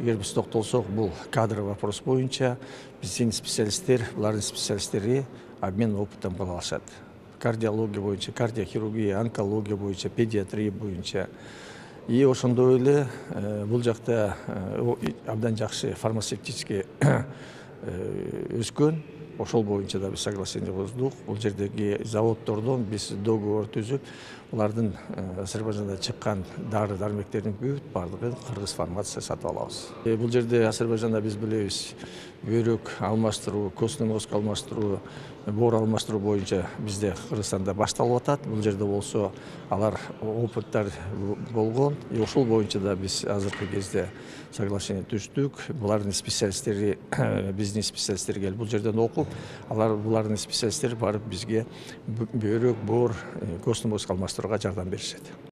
эгер биз токтолсок, бул кадр вопрос боюнча биздин специалисттер булардын специалисттери обмен опытын кыла алышат. Кардиология боюнча, кардиохирургия, онкология боюнча, педиатрия боюнча. И ошондой эле бул жакта абдан жакшы фармацевтический өскөн. Ошол боюнча да биз соглашение кылдык. Бул жердеги заводдордон биз договор түзүп, улардын Азербайжанда чыккан дары-дармектердин баардыгын кыргыз фармация сатып алабыз. Бул жерде Азербайжанда биз билебиз, бөйрөк алмаштыруу, костный мозг алмаштыруу, боор алмаштыруу боюнча бизде Кыргызстанда башталып атат. Бул жерде болсо алар опыттар болгон. Ошол боюнча да биз азыркы кезде соглашение түздүк. Булардын специалисттери биздин специалисттер келип бул жерден окуп, булардын специалисттери барып бизге бөйрөк, боор, костный мозг алмаштырууга жардам беришет.